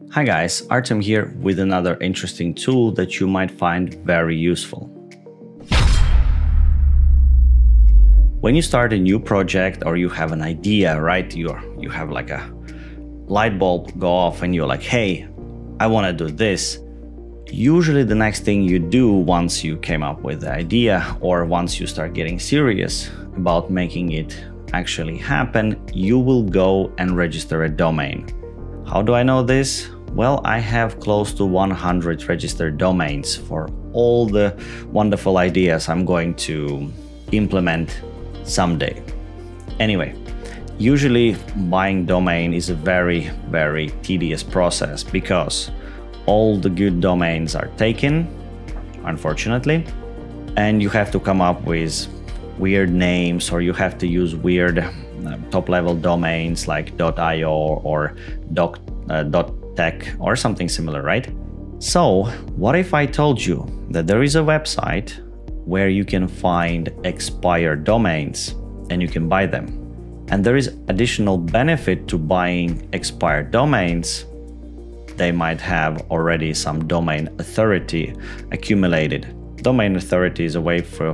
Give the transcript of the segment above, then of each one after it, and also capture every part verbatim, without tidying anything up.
Hi guys, Artem here with another interesting tool that you might find very useful. When you start a new project or you have an idea, right? You're, you have like a light bulb go off and you're like, hey, I want to do this. Usually the next thing you do once you came up with the idea or once you start getting serious about making it actually happen, you will go and register a domain. How do I know this? Well, I have close to one hundred registered domains for all the wonderful ideas I'm going to implement someday. Anyway, usually buying domain is a very, very tedious process because all the good domains are taken, unfortunately, and you have to come up with weird names or you have to use weird uh, top-level domains like .io or doc, uh, .tech or something similar, right? So what if I told you that there is a website where you can find expired domains and you can buy them? And there is additional benefit to buying expired domains. They might have already some domain authority accumulated. Domain authority is a way for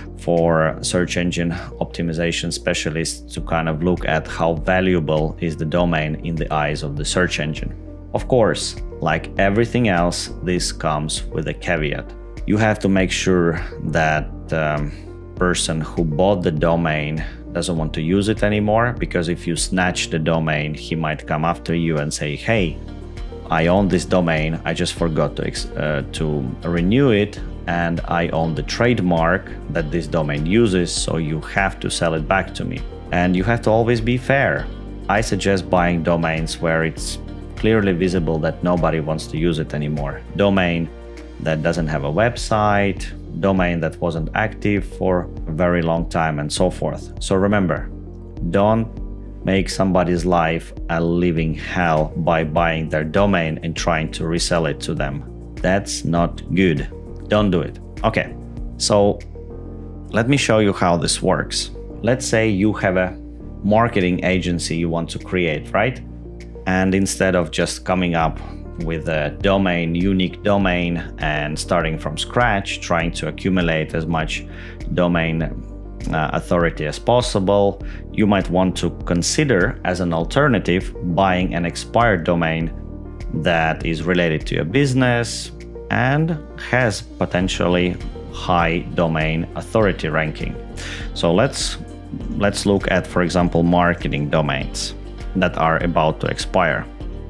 for search engine optimization specialists to kind of look at how valuable is the domain in the eyes of the search engine. Of course, like everything else, this comes with a caveat. You have to make sure that the um, person who bought the domain doesn't want to use it anymore, because if you snatch the domain, he might come after you and say, hey, I own this domain, I just forgot to, uh, to renew it, and I own the trademark that this domain uses, so you have to sell it back to me. And you have to always be fair. I suggest buying domains where it's clearly visible that nobody wants to use it anymore. Domain that doesn't have a website, domain that wasn't active for a very long time, and so forth. So remember, don't make somebody's life a living hell by buying their domain and trying to resell it to them. That's not good. Don't do it. Okay, so let me show you how this works. Let's say you have a marketing agency you want to create, right? And instead of just coming up with a domain, unique domain, and starting from scratch, trying to accumulate as much domain uh, authority as possible, you might want to consider as an alternative buying an expired domain that is related to your business and has potentially high domain authority ranking. So let's let's look at, for example, marketing domains that are about to expire.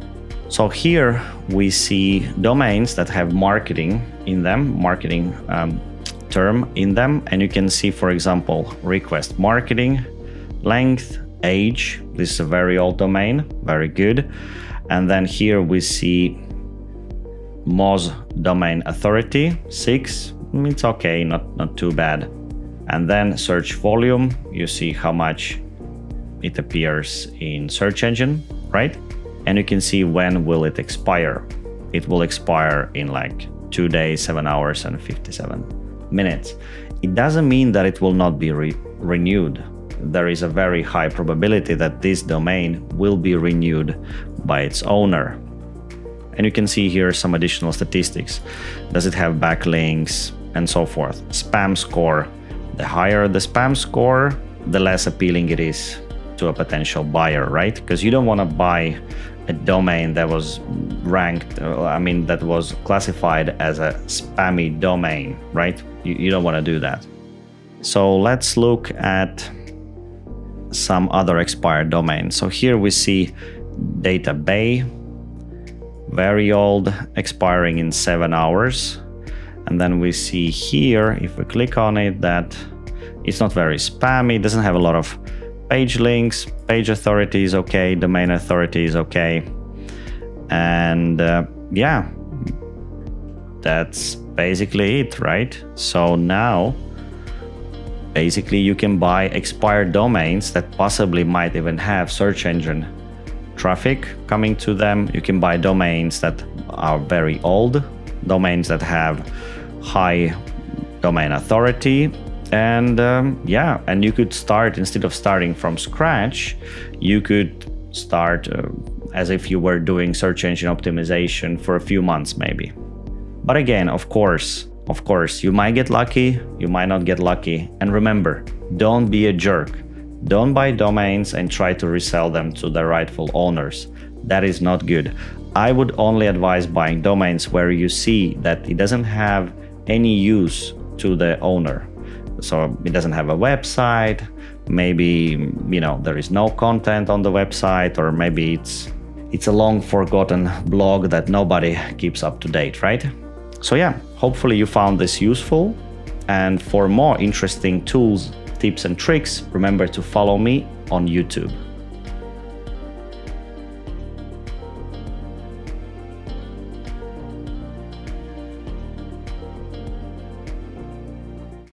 So here we see domains that have marketing in them, marketing um, term in them, and you can see, for example, request marketing, length, age. This is a very old domain, very good. And then here we see Moz domain authority, six. It's okay, not, not too bad. And then search volume, you see how much it appears in search engine, right? And you can see when will it expire. It will expire in like two days, seven hours and fifty-seven minutes. It doesn't mean that it will not be re renewed. There is a very high probability that this domain will be renewed by its owner. And you can see here some additional statistics. Does it have backlinks and so forth? Spam score. The higher the spam score, the less appealing it is to a potential buyer, right? Because you don't want to buy a domain that was ranked, I mean, that was classified as a spammy domain, right? You, you don't want to do that. So let's look at some other expired domains. So here we see Data Bay, very old, expiring in seven hours. And then we see here, if we click on it, that it's not very spammy, doesn't have a lot of page links, page authority is okay, domain authority is okay. And uh, yeah, that's basically it, right? So now, basically you can buy expired domains that possibly might even have search engine traffic coming to them. You can buy domains that are very old, domains that have high domain authority, and um, yeah, and you could start, instead of starting from scratch, you could start uh, as if you were doing search engine optimization for a few months maybe. But again, of course, of course, you might get lucky, you might not get lucky. And remember, don't be a jerk. Don't buy domains and try to resell them to the rightful owners. That is not good. I would only advise buying domains where you see that it doesn't have any use to the owner. So it doesn't have a website, maybe, you know, there is no content on the website, or maybe it's it's a long forgotten blog that nobody keeps up to date, right? So yeah, hopefully you found this useful. And for more interesting tools, tips and tricks, remember to follow me on YouTube.